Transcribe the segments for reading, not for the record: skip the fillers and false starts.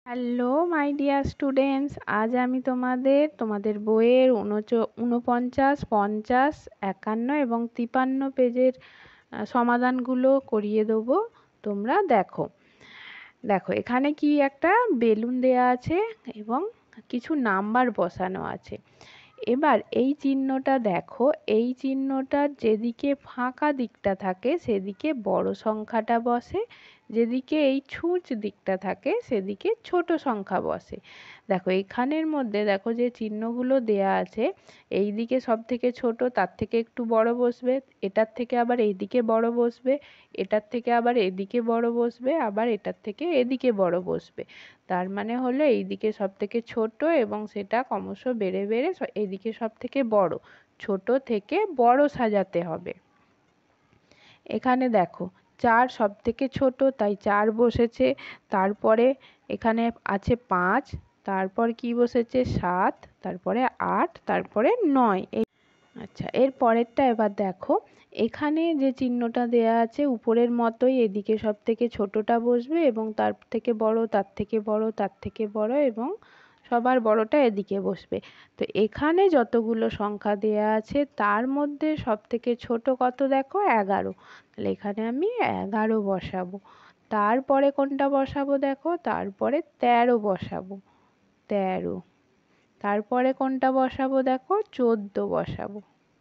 Hello my dear students, আজ আমি তোমাদের বইয়ের 49, 50, 51 এবং 53 পেজের সমাধানগুলো করিয়ে দেবো। তোমরা দেখো দেখো এখানে কি একটা বেলুন দেয়া আছে এবং কিছু নাম্বার বসানো আছে। এবার এই চিহ্নটা দেখো, এই চিহ্নটার যেদিকে ফাঁকা দিকটা থাকে সেদিকে বড় সংখ্যাটা বসে, যেদিকে এই ছুঁচ দিকটা থাকে সেদিকে ছোট সংখ্যা বসে। দেখো এখানের মধ্যে দেখো যে চিহ্নগুলো দেয়া আছে, এই দিকে সব থেকে ছোট, তার থেকে একটু বড় বসবে, এটার থেকে আবার এইদিকে বড় বসবে, এটার থেকে আবার এদিকে বড় বসবে, আবার এটার থেকে এদিকে বড় বসবে। তার মানে হলো এইদিকে সব থেকে ছোট এবং সেটা ক্রমশ বেড়ে বেড়ে এইদিকে সব থেকে বড়, ছোট থেকে বড় সাজাতে হবে। এখানে দেখো 4 সব থেকে ছোট, তাই 4 বসেছে। তারপরে এখানে আছে 5, তারপর কি বসেছে 7, তারপরে 8, তারপরে 9। আচ্ছা, এর পরেরটা এবার দেখো, এখানে যে চিহ্নটা দেয়া আছে উপরের মতোই এদিকে সব থেকে ছোটটা বসবে এবং তার থেকে বড়, তার থেকে বড়, তার থেকে বড় এবং সবার বড়টা এদিকে বসবে। তো এখানে যতগুলো সংখ্যা দেয়া আছে তার মধ্যে সব থেকে ছোট কত দেখো 11, তাহলে এখানে আমি 11 বসাবো। তারপরে কোনটা বসাবো দেখো, তারপরে 13 বসাবো, 13। তারপরে কোনটা বসাবো দেখো, 14 বসাবো।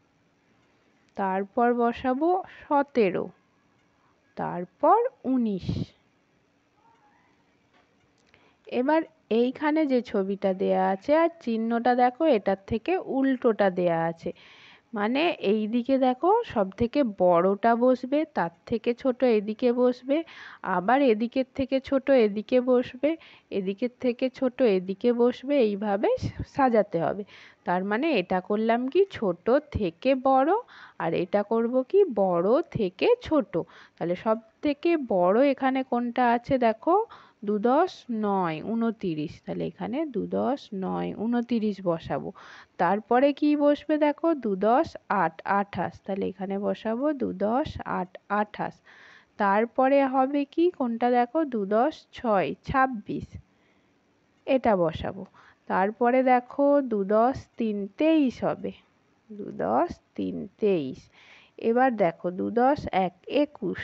তারপর বসাবো 17, তারপর 19। এবার এইখানে যে ছবিটা দেয়া আছে আর চিহ্নটা দেখো এটার থেকে উল্টোটা দেয়া আছে, মানে এই দিকে দেখো সব থেকে বড়টা বসবে, তার থেকে ছোট এদিকে বসবে, আবার এদিকের থেকে ছোট এদিকে বসবে, এদিকের থেকে ছোট এদিকে বসবে, এইভাবে সাজাতে হবে। তার মানে এটা করলাম কি ছোট থেকে বড়, আর এটা করব কি বড় থেকে ছোট। তাহলে সব থেকে বড় এখানে কোনটা আছে দেখো, 2 10 9 29, তাহলে এখানে 2 10 9 29 বসাবো। তারপরে কি বসবে দেখো, 2 10 8 28, তাহলে এখানে বসাবো 2 10 8 28। তারপরে হবে কি কোনটা দেখো, 2 10 6 26, এটা বসাবো। তারপরে দেখো 2 10 3 23 হবে, 2 10 3 23। এবার দেখো 2 10 1 21,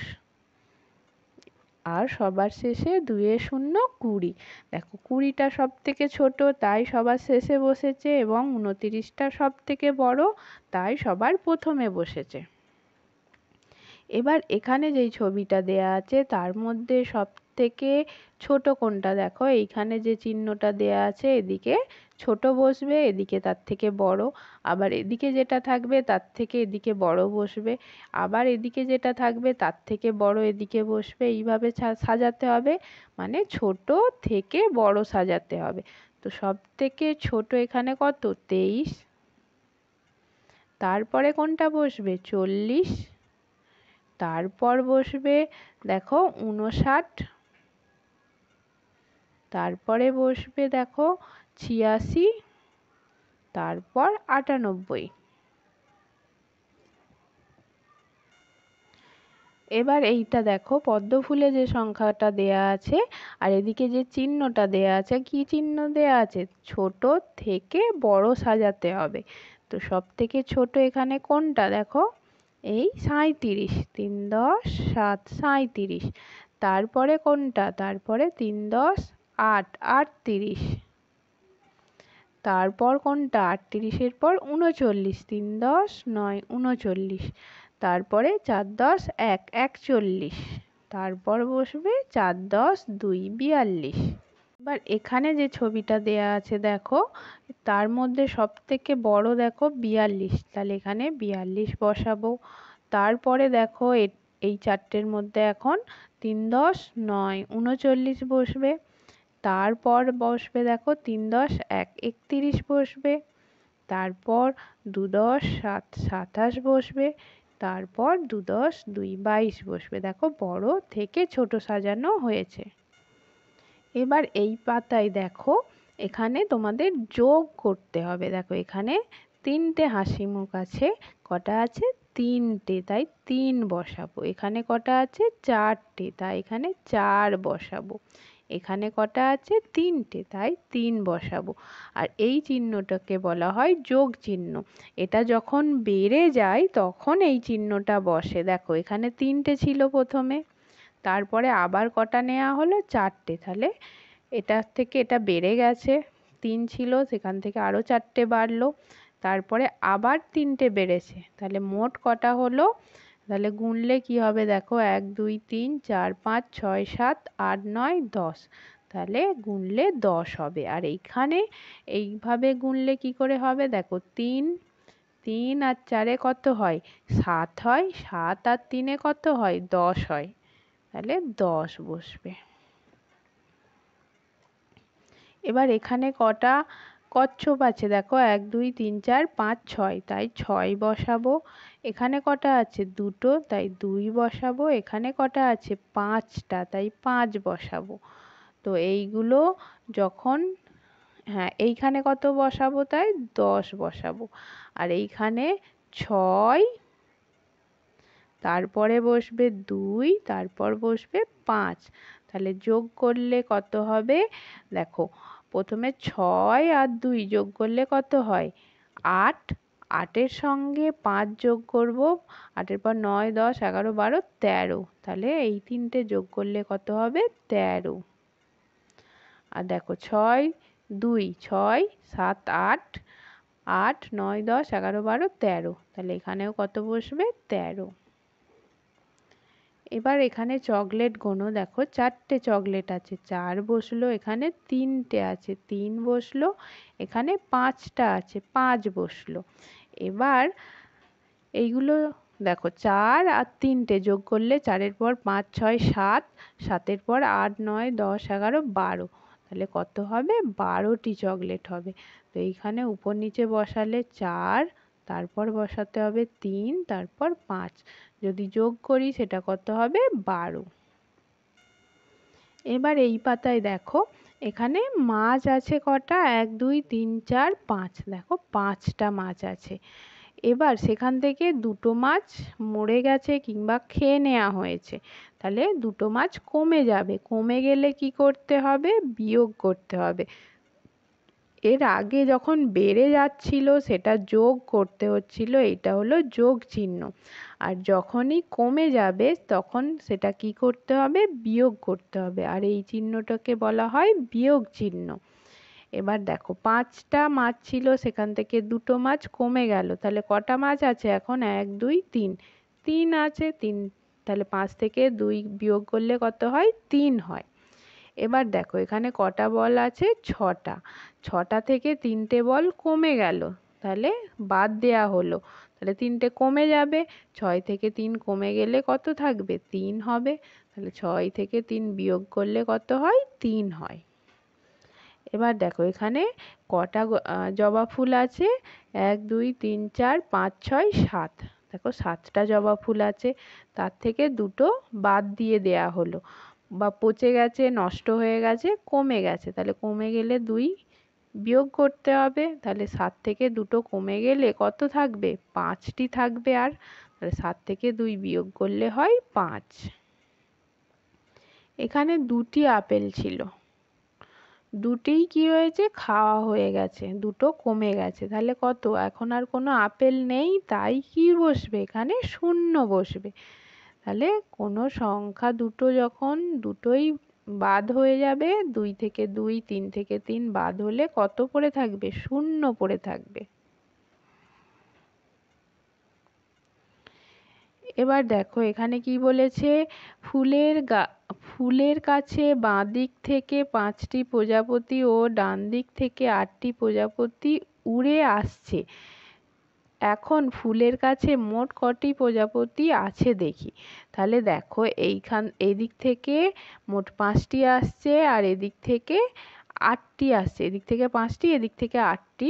আর সবার শেষে 2 0 20। দেখো 20টা সব থেকে ছোট তাই সবার শেষে বসেছে এবং 29টা সব থেকে বড় তাই সবার প্রথমে বসেছে। এবার এখানে যেই ছবিটা দেয়া আছে তার মধ্যে সব থেকে ছোট কোনটা দেখো, এইখানে যে চিহ্নটা দেয়া আছে এদিকে ছোট বসবে, এদিকে তার থেকে বড়, আবার এদিকে যেটা থাকবে তার থেকে এদিকে বড় বসবে, আবার এদিকে যেটা থাকবে তার থেকে বড় এদিকে বসবে, এইভাবে সাজাতে হবে, মানে ছোট থেকে বড় সাজাতে হবে। তো সব থেকে ছোট এখানে কত, 23। তারপরে কোনটা বসবে 40, তারপর বসবে দেখো 59, তারপরে বসবে দেখো 86, তারপর 98। এবার এইটা দেখো পদ্ম ফুলে যে সংখ্যাটা দেয়া আছে আর এদিকে যে চিহ্নটা দেয়া আছে, কি চিহ্ন দেয়া আছে, ছোট থেকে বড় সাজাতে হবে। তো সব থেকে ছোট এখানে কোনটা দেখো, এই 37, 3 10 7 37। তারপরে কোনটা, তারপরে 3 10 8 38। তারপর কোনটা 38-এর পর 39, 3 10 9 39। তারপরে 4 10 1 41। তারপর বসবে 4 10 2 42। এবার এখানে যে ছবিটা দেয়া আছে দেখো তার মধ্যে সব থেকে বড় দেখো 42, তাহলে এখানে 42 বসাবো। তারপরে দেখো এই চারটের মধ্যে এখন 3 10 9 39 বসবে। তারপর বসবে দেখো 3 10 1 31 বসবে। তারপর 2 10 7 27 বসবে। তারপর 2 10 2 22 বসবে। দেখো বড় থেকে ছোট সাজানো হয়েছে। এবার এই পাতায় দেখো এখানে তোমাদের যোগ করতে হবে। দেখো এখানে 3টে হাসি মুখ আছে, কটা আছে 3টে, তাই 3 বসাবো। এখানে কটা আছে 4টে, তাই এখানে 4 বসাবো। এখানে কটা আছে? 3টে, তাই 3 বসাবো। আর এই চিহ্নটাকে বলা হয় যোগ চিহ্ন। এটা যখন বেড়ে যায় তখন এই চিহ্নটা বসে। দেখো এখানে 3টে ছিল প্রথমে, তারপরে আবার কটা নেওয়া হলো? 4টে। তাহলে এটার থেকে এটা বেড়ে গেছে, 3 ছিল সেখান থেকে আরও 4টে বাড়লো, তারপরে আবার 3টে বেড়েছে। তাহলে মোট কটা হলো? তাহলে গুনলে কি হবে? দেখো 1 2 3 4 5 6 7 8 9 10। তাহলে গুনলে 10 হবে। আর এইখানে এইভাবে গুনলে কি করে হবে? দেখো 3 3 আর 4-এ কত হয়? 7 হয়। 7 আর 3-এ কত হয়? 10 হয়। তাহলে 10 বসবে। এবার এখানে কটা কচ্ছপ আছে? দেখো 1 2 3 4 5 6, তাই 6 বসাবো। এখানে কটা আছে? 2টো, তাই 2 বসাবো। এখানে কটা আছে? 5টা, তাই 5 বসাবো। তো এইগুলো যখন, হ্যাঁ এইখানে কত বসাবো? তাই 10 বসাবো। আর এইখানে 6, তারপরে বসবে 2, তারপর বসবে 5। তাহলে যোগ করলে কত হবে? দেখো প্রথমে 6 আর 2 যোগ করলে কত হয়? 8। 8-এর সঙ্গে 5 যোগ করব, 8-এর পর 9 10 11 12 13। তাহলে এই 3টে যোগ করলে কত হবে? 13। আর দেখো 6 2 6 7 8, 8 9 10 11 12 13। তাহলে এখানেও কত বসবে? 13। এবার এখানে চকলেট গোনো। দেখো 4টে চকলেট আছে, 4 বসলো। এখানে 3টে আছে, 3 বসলো। এখানে 5টা আছে, 5 বসলো। এবার এইগুলো দেখো 4 আর 3টে যোগ করলে 4-এর পর 5 6 7, 7-এর পর 8 9 10 11 12। তাহলে কত হবে? 12টি চকলেট হবে। তো এইখানে উপর নিচে বসালে 4, তারপর বসাতে হবে 3, তারপর 5। যদি যোগ করি সেটা কত হবে? 12। এবার এই পাতায় দেখো এখানে মাছ আছে কটা? 1 2 3 4 5। দেখো 5টা মাছ আছে। এবার সেখান থেকে 2টো মাছ মরে গেছে কিংবা খেয়ে নেওয়া হয়েছে, তাহলে 2টো মাছ কমে যাবে। কমে গেলে কি করতে হবে? বিয়োগ করতে হবে। এর আগে যখন বেড়ে যাচ্ছিল সেটা যোগ করতে হচ্ছিল, এটা হলো যোগ চিহ্ন। আর যখনই কমে যাবে তখন সেটা কি করতে হবে? বিয়োগ করতে হবে। আর এই চিহ্নটাকে বলা হয় বিয়োগ চিহ্ন। এবার দেখো 5টা মাছ ছিল, সেখান থেকে 2টো মাছ কমে গেল। তাহলে কটা মাছ আছে এখন? 1 2 3, 3 আছে। 3, তাহলে 5 থেকে 2 বিয়োগ করলে কত হয়? 3 হয়। এবার দেখো এখানে কটা বল আছে? 6টা। 6টা থেকে 3টে বল কমে গেল, তাহলে বাদ দেয়া হলো। তাহলে 3টে কমে যাবে। 6 থেকে 3 কমে গেলে কত থাকবে? 3 হবে। তাহলে 6 থেকে 3 বিয়োগ করলে কত হয়? 3 হয়। এবার দেখো এখানে কটা জবা ফুল আছে? 1 2 3 4 5 6 7। দেখো 7টা জবা ফুল আছে, তার থেকে 2টো বাদ দিয়ে দেয়া হলো, বা পচে গেছে, নষ্ট হয়ে গেছে, কমে গেছে। তাহলে কমে গেলে 2 বিয়োগ করতে হবে। তাহলে 7 থেকে 2টো কমে গেলে কত থাকবে? 5টি থাকবে। আর তাহলে 7 থেকে 2 বিয়োগ করলে হয় 5। এখানে 2টি আপেল ছিল, 2টিই কি হয়েছে? খাওয়া হয়ে গেছে, 2টো কমে গেছে। তাহলে কত? এখন আর কোনো আপেল নেই, তাই কি বসবে? এখানে শূন্য বসবে। তাহলে কোনো সংখ্যা দুটো যখন দুটোই বাদ হয়ে যাবে, 2 থেকে 2 3 থেকে 3 বাদ হলে কত পড়ে থাকবে? শূন্য পড়ে থাকবে। এবার দেখো এখানে কি বলেছে? ফুলের কাছে বাঁ দিক থেকে 5টি প্রজাপতি ও ডান দিক থেকে 8টি প্রজাপতি উড়ে আসছে। এখন ফুলের কাছে মোট কটি প্রজাপতি আছে দেখি। তাহলে দেখো এদিক থেকে মোট 5টি আসছে, আর এদিক থেকে 8টি আসছে। এদিক থেকে 5টি, এদিক থেকে 8টি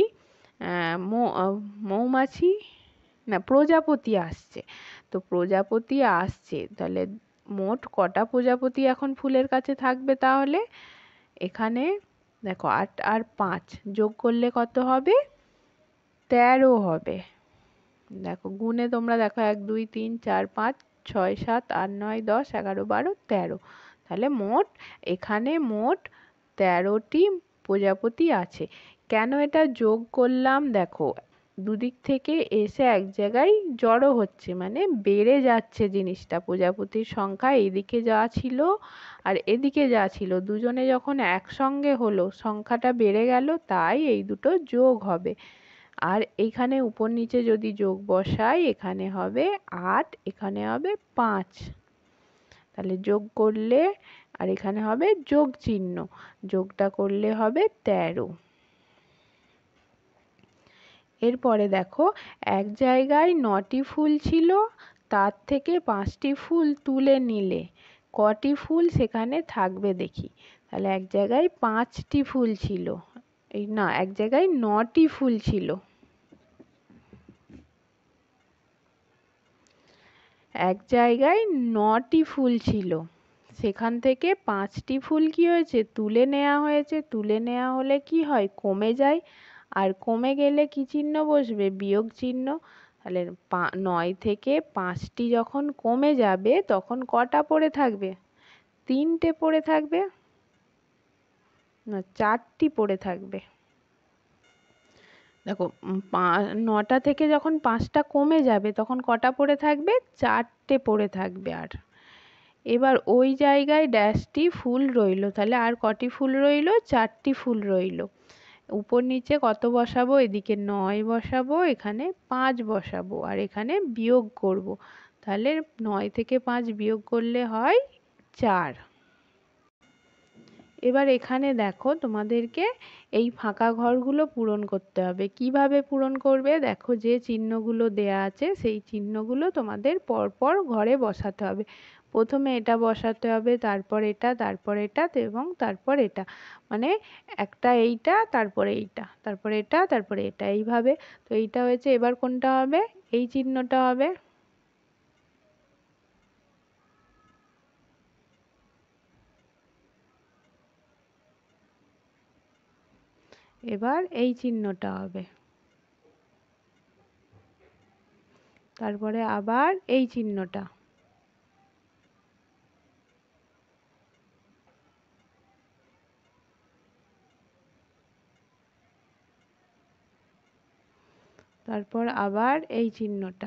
মৌমাছি, না প্রজাপতি আসছে। তো প্রজাপতি আসছে, তাহলে মোট কটা প্রজাপতি এখন ফুলের কাছে থাকবে? তাহলে এখানে দেখো 8 আর 5 যোগ করলে কত হবে? 13 হবে। দেখো গুনে তোমরা দেখো 1 2 3 4 5 6 7 8 9 10 11 12 13। তাহলে এখানে মোট 13টি প্রজাপতি আছে। কেন এটা যোগ করলাম দেখো, দুদিক থেকে এসে এক জায়গায় জড়ো হচ্ছে, মানে বেড়ে যাচ্ছে জিনিসটা। প্রজাপতির সংখ্যা এইদিকে যা ছিল আর এদিকে যা ছিল, দুজনে যখন একসঙ্গে হলো সংখ্যাটা বেড়ে গেল, তাই এই দুটো যোগ হবে। আর এইখানে উপর নিচে যদি যোগ বসাই, এখানে হবে 8, এখানে হবে 5। তাহলে যোগ করলে আর এখানে হবে যোগ চিহ্ন, যোগটা করলে হবে 13। এরপরে দেখো, এক জায়গায় 9টি ফুল ছিল, তার থেকে 5টি ফুল তুলে নিলে কটি ফুল সেখানে থাকবে দেখি। তাহলে এক জায়গায় 5টি ফুল ছিল, এই না, এক জায়গায় 9টি ফুল ছিল। এক জায়গায় 9টি ফুল ছিল, সেখান থেকে 5টি ফুল কি হয়েছে, তুলে নেওয়া হয়েছে। তুলে নেওয়া হলে কি হয়, কমে যায়। আর কমে গেলে কি চিহ্ন বসবে, বিয়োগ চিহ্ন। তাহলে 9 থেকে 5টি যখন কমে যাবে তখন কটা পড়ে থাকবে, 3টে পড়ে থাকবে, না 4টি পড়ে থাকবে। দেখো 9টা থেকে যখন 5টা কমে যাবে তখন কটা পড়ে থাকবে, 4টে পড়ে থাকবে। আর এবার ওই জায়গায় ড্যাশটি ফুল রইলো, তাহলে আর কটি ফুল রইলো, 4টি ফুল রইলো। উপর নিচে কত বসাবো, এদিকে 9 বসাবো, এখানে 5 বসাবো, আর এখানে বিয়োগ করব। তাহলে 9 থেকে 5 বিয়োগ করলে হয় 4। এবার এখানে দেখো, তোমাদেরকে এই ফাঁকা ঘরগুলো পূরণ করতে হবে। কিভাবে পূরণ করবে, দেখো যে চিহ্নগুলো দেয়া আছে সেই চিহ্নগুলো তোমাদের পরপর ঘরে বসাতে হবে। প্রথমে এটা বসাতে হবে, তারপর এটা, তারপর এটা, এবং তারপর এটা, মানে একটা এইটা, তারপরে এইটা, তারপরে এটা, তারপরে এটা, এইভাবে। তো এইটা হয়েছে, এবার কোনটা হবে, এই চিহ্নটা হবে। এবার এই চিহ্নটা হবে, তারপরে আবার এই চিহ্নটা, তারপর আবার এই চিহ্নটা।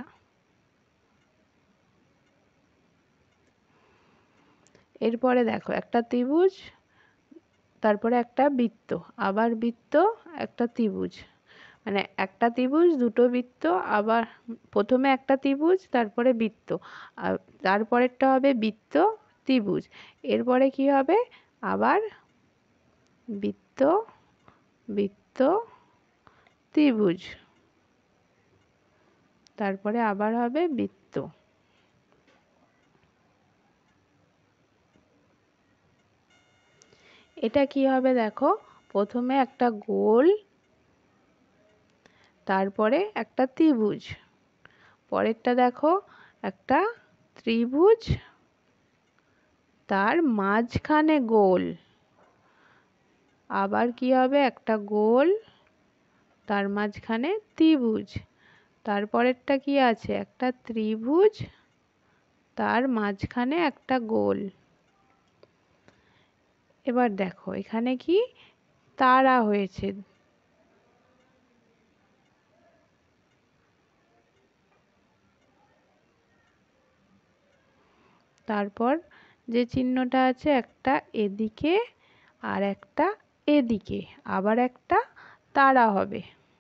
এরপরে দেখো, একটা ত্রিভুজ, তারপরে একটা বৃত্ত, আবার বৃত্ত, একটা ত্রিভুজ, মানে একটা ত্রিভুজ, দুটো বৃত্ত, আবার প্রথমে একটা ত্রিভুজ, তারপরে বৃত্ত, আর তারপরেরটা হবে বৃত্ত, ত্রিভুজ। এরপরে কি হবে, আবার বৃত্ত, বৃত্ত, ত্রিভুজ, তারপরে আবার হবে বৃত্ত। এটা কি হবে দেখো, প্রথমে একটা গোল, তারপরে একটা ত্রিভুজ, পরেরটা দেখো একটা ত্রিভুজ, তার মাঝখানে গোল, আবার কি হবে, একটা গোল, তার মাঝখানে ত্রিভুজ, তারপরেরটা কি আছে, একটা ত্রিভুজ, তার মাঝখানে একটা গোল। এবার দেখো এখানে কি তারা হয়েছে, তারপর যে চিহ্নটা আছে, একটা এদিকে আর একটা এদিকে, আবার একটা তারা হবে।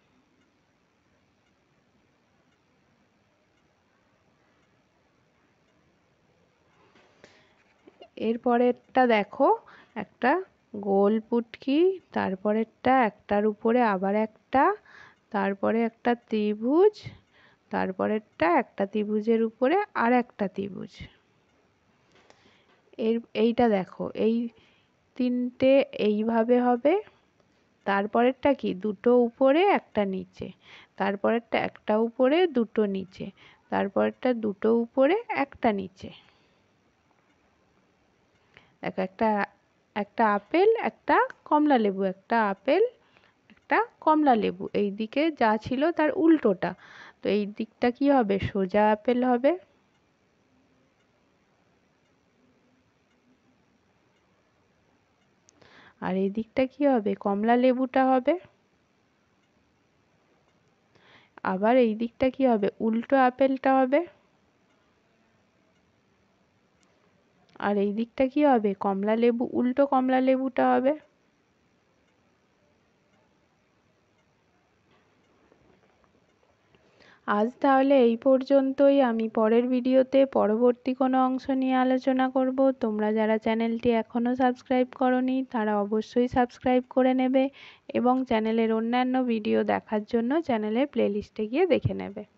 এরপরেরটা দেখো, একটা গোল পুটকি, তারপরেরটা একটার উপরে আবার একটা, তারপরে একটা ত্রিভুজ, তারপরেরটা একটা ত্রিভুজের উপরে আর একটা ত্রিভুজ। এইটা দেখো, এই তিনটে এইভাবে হবে। তারপরেরটা কি, দুটো উপরে একটা নিচে, তারপরেরটা একটা উপরে দুটো নিচে, তারপরেরটা দুটো উপরে একটা নিচে। দেখো, একটা একটা আপেল, একটা কমলা লেবু, একটা আপেল, একটা কমলা লেবু, এই দিকে যা ছিল তার উল্টোটা। তো এই দিকটা কি হবে, সোজা আপেল হবে। আর এই দিকটা কি হবে, কমলা লেবুটা হবে। আবার এই দিকটা কি হবে, উল্টো আপেলটা হবে। আর এই দিকটা কি হবে, কমলা লেবু, উল্টো কমলা লেবুটা হবে। আজ তাহলে এই পর্যন্তই। আমি পরের ভিডিওতে পরবর্তী কোনো অংশ নিয়ে আলোচনা করব। তোমরা যারা চ্যানেলটি এখনও সাবস্ক্রাইব করোনি তারা অবশ্যই সাবস্ক্রাইব করে নেবে এবং চ্যানেলের অন্যান্য ভিডিও দেখার জন্য চ্যানেলের প্লেলিস্টে গিয়ে দেখে নেবে।